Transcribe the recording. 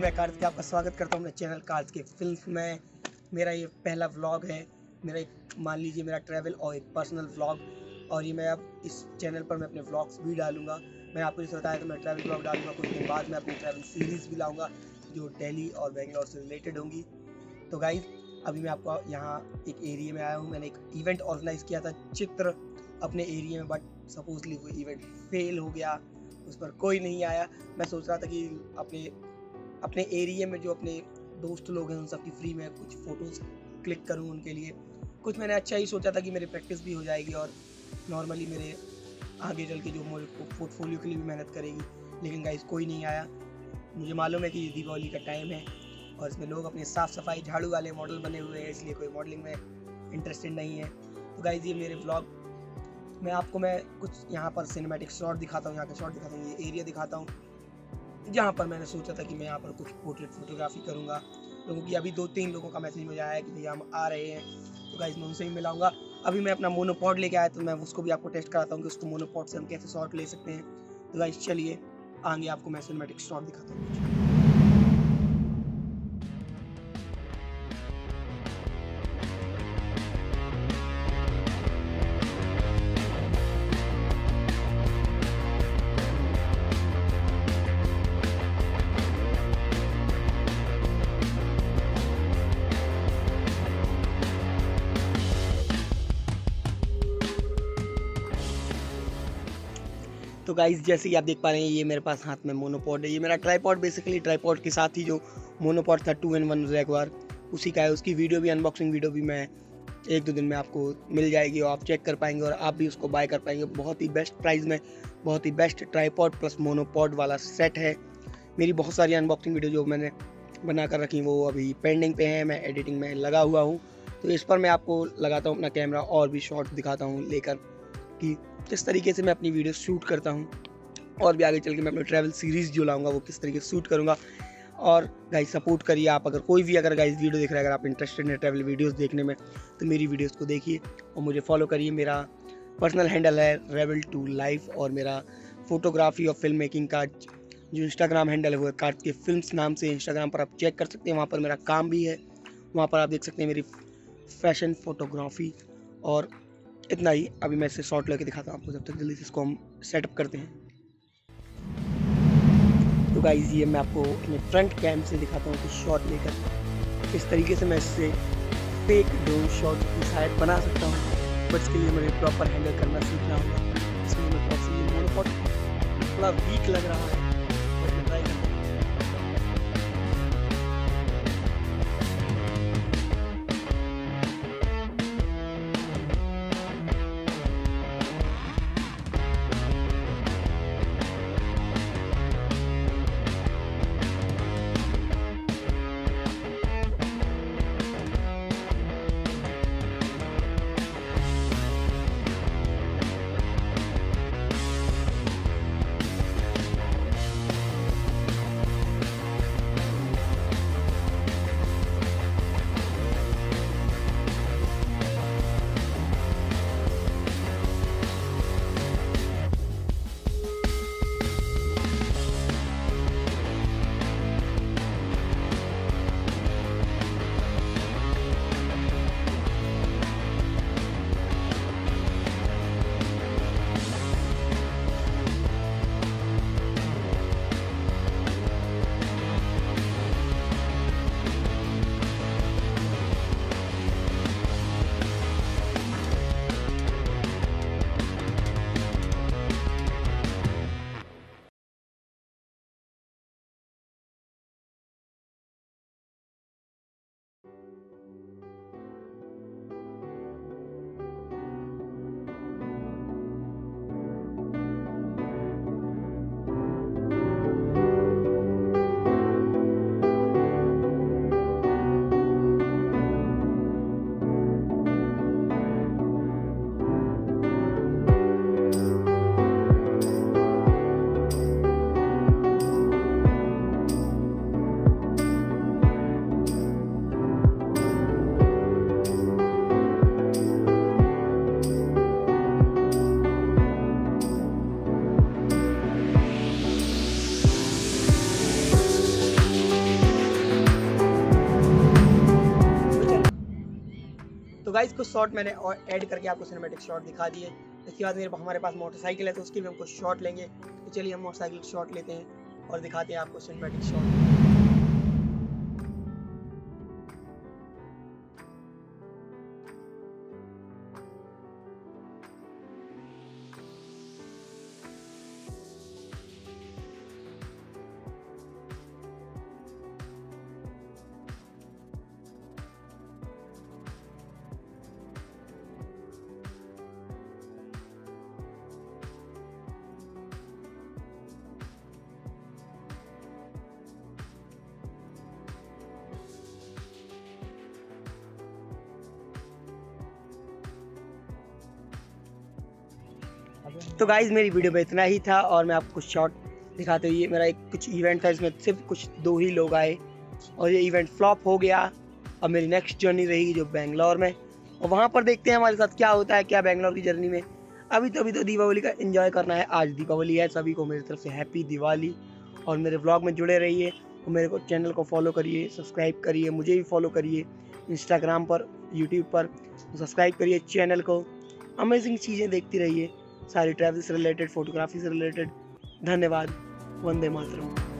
मैं कार्तिक आपका स्वागत करता हूँ अपने चैनल कार्तिक के फिल्म में। मेरा ये पहला व्लॉग है, मेरा एक मान लीजिए मेरा ट्रैवल और एक पर्सनल व्लॉग। और ये मैं अब इस चैनल पर मैं अपने व्लॉग्स भी डालूंगा। मैं आपको जैसे बताया तो मैं ट्रैवल व्लॉग डालूंगा, कुछ दिन बाद मैं अपनी ट्रैवल सीरीज़ भी लाऊंगा जो दिल्ली और बेंगलोर से रिलेटेड होंगी। तो गाइज अभी मैं आपको यहाँ एक एरिया में आया हूँ। मैंने एक इवेंट ऑर्गेनाइज किया था चित्र अपने एरिया में, बट सपोजली वो इवेंट फेल हो गया, उस पर कोई नहीं आया। मैं सोच रहा था कि अपने एरिया में जो अपने दोस्त लोग हैं उन सबकी फ्री में कुछ फ़ोटोज़ क्लिक करूं उनके लिए। कुछ मैंने अच्छा ही सोचा था कि मेरी प्रैक्टिस भी हो जाएगी और नॉर्मली मेरे आगे चल के जो मेरे पोर्टफोलियो के लिए भी मेहनत करेगी। लेकिन गाइस कोई नहीं आया। मुझे मालूम है कि दीपावली का टाइम है और इसमें लोग अपने साफ़ सफाई झाड़ू वाले मॉडल बने हुए हैं, इसलिए कोई मॉडलिंग में इंटरेस्टेड नहीं है। तो गाइस ये मेरे व्लॉग मैं आपको कुछ यहाँ पर सिनेमैटिक शॉट दिखाता हूँ, यहाँ के शॉट दिखाता हूँ, ये एरिया दिखाता हूँ जहाँ पर मैंने सोचा था कि मैं यहाँ पर कुछ पोर्ट्रेट फोटोग्राफी करूँगा। लोगों की अभी 2-3 लोगों का मैसेज मुझे आया है कि भैया हम आ रहे हैं, तो गाइस मैं उनसे ही मिलाऊंगा। अभी मैं अपना मोनोपॉड लेके आया तो मैं उसको भी आपको टेस्ट कराता हूँ कि उसको मोनोपॉड से हम कैसे शॉट ले सकते हैं। तो गाइस चलिए आगे आपको मैं सिनेमैटिक शॉट दिखाता हूँ। तो गाइस जैसे कि आप देख पा रहे हैं ये मेरे पास हाथ में मोनोपॉड है। ये मेरा ट्राइपॉड बेसिकली ट्राइपॉड के साथ ही जो मोनोपॉड था 2-in-1 जैगवार उसी का है। उसकी वीडियो भी अनबॉक्सिंग वीडियो भी मैं 1-2 दिन में आपको मिल जाएगी और आप चेक कर पाएंगे और आप भी उसको बाय कर पाएंगे। बहुत ही बेस्ट प्राइस में बहुत ही बेस्ट ट्राइपॉड प्लस मोनोपॉड वाला सेट है। मेरी बहुत सारी अनबॉक्सिंग वीडियो जो मैंने बना कर रखी वो अभी पेंडिंग पे हैं, मैं एडिटिंग में लगा हुआ हूँ। तो इस पर मैं आपको लगाता हूँ अपना कैमरा और भी शॉट्स दिखाता हूँ लेकर कि किस तरीके से मैं अपनी वीडियो शूट करता हूँ और भी आगे चल के मैं अपनी ट्रैवल सीरीज़ जो लाऊंगा वो किस तरीके से शूट करूँगा। और गाइस सपोर्ट करिए आप, अगर कोई भी अगर गाइस वीडियो देख रहा है, अगर आप इंटरेस्टेड हैं ट्रैवल वीडियोस देखने में तो मेरी वीडियोस को देखिए और मुझे फॉलो करिए। मेरा पर्सनल हैंडल है rebel2life और मेरा फोटोग्राफी और फिल्म मेकिंग का जो इंस्टाग्राम हैंडल है वो है कार्तिक फिल्म्स नाम से। इंस्टाग्राम पर आप चेक कर सकते हैं, वहाँ पर मेरा काम भी है, वहाँ पर आप देख सकते हैं मेरी फैशन फोटोग्राफी। और इतना ही, अभी मैं इसे शॉट लेके दिखाता हूँ आपको, जब तक जल्दी से इसको हम सेटअप करते हैं। तो गाइस ये मैं आपको अपने फ्रंट कैम से दिखाता हूँ कि शॉट लेकर इस तरीके से मैं इससे फेक ड्रोन शॉट की शायद बना सकता हूँ, बट इसके लिए मुझे प्रॉपर हैंडल करना सीखना होगा। इसमें मैं थोड़ा वीक लग रहा है, बट मैं ट्राई करता हूँ। गाइस कुछ शॉट मैंने और ऐड करके आपको सिनेमैटिक शॉट दिखा दिए। इसके बाद हमारे पास मोटरसाइकिल है तो उसके भी हम कुछ शॉट लेंगे। तो चलिए हम मोटरसाइकिल शॉट लेते हैं और दिखाते हैं आपको सिनेमैटिक शॉट। तो गाइज मेरी वीडियो में इतना ही था और मैं आपको कुछ शॉट दिखाते हुए, मेरा एक कुछ इवेंट था इसमें सिर्फ कुछ 2 ही लोग आए और ये इवेंट फ्लॉप हो गया। अब मेरी नेक्स्ट जर्नी रहेगी जो बेंगलोर में, और वहाँ पर देखते हैं हमारे साथ क्या होता है, क्या बेंगलोर की जर्नी में। अभी तो दीपावली का एंजॉय करना है। आज दीपावली है, सभी को मेरी तरफ से हैप्पी दिवाली। और मेरे व्लॉग में जुड़े रहिए और मेरे को चैनल को फॉलो करिए, सब्सक्राइब करिए, मुझे भी फॉलो करिए इंस्टाग्राम पर, यूट्यूब पर। सब्सक्राइब करिए चैनल को, अमेजिंग चीज़ें देखती रहिए, सारी ट्रैवल से रिलेटेड, फोटोग्राफी से रिलेटेड। धन्यवाद। वंदे मातरम।